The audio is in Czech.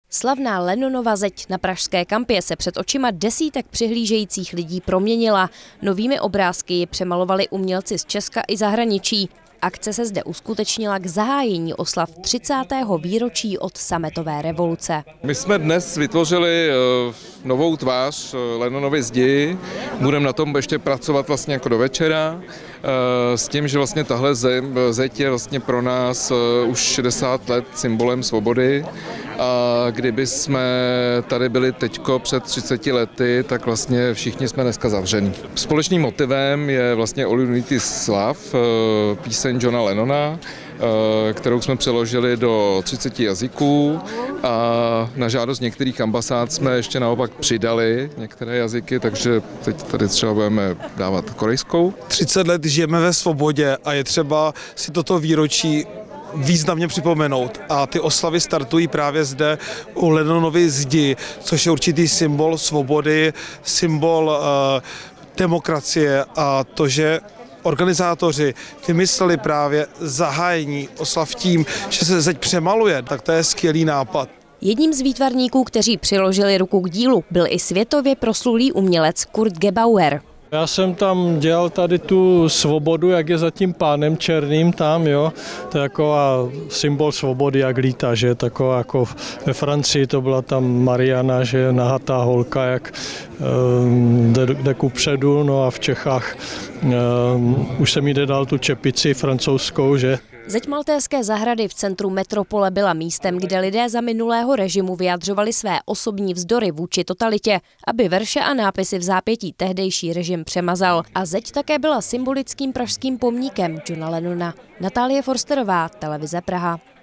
Slavná Lennonova zeď na pražské kampě se před očima desítek přihlížejících lidí proměnila. Novými obrázky ji přemalovali umělci z Česka i zahraničí. Akce se zde uskutečnila k zahájení oslav 30. výročí od sametové revoluce. My jsme dnes vytvořili novou tvář Lennonovy zdi. Budeme na tom ještě pracovat vlastně jako do večera. S tím, že vlastně tahle zeď je vlastně pro nás už 60 let symbolem svobody. A kdyby jsme tady byli teďko před 30 lety, tak vlastně všichni jsme dneska zavření. Společným motivem je vlastně All You Need Is Love, píseň Johna Lennona, kterou jsme přeložili do 30 jazyků a na žádost některých ambasád jsme ještě naopak přidali některé jazyky, takže teď tady třeba budeme dávat korejskou. 30 let žijeme ve svobodě a je třeba si toto výročí významně připomenout. A ty oslavy startují právě zde u Lennonovy zdi, což je určitý symbol svobody, symbol demokracie a to, že organizátoři vymysleli právě zahájení oslav tím, že se zeď přemaluje, tak to je skvělý nápad. Jedním z výtvarníků, kteří přiložili ruku k dílu, byl i světově proslulý umělec Kurt Gebauer. Já jsem tam dělal tady tu svobodu, jak je za tím pánem černým tam, jo. To je taková symbol svobody, jak lítá, že taková jako ve Francii to byla tam Mariana, že je nahatá holka, jak jde kupředu, no a v Čechách už jsem jí dal tu čepici francouzskou, že. Zeď Maltéské zahrady v centru metropole byla místem, kde lidé za minulého režimu vyjadřovali své osobní vzdory vůči totalitě, aby verše a nápisy v zápětí tehdejší režim přemazal. A zeď také byla symbolickým pražským pomníkem Johna Lennona. Natálie Forsterová, Televize Praha.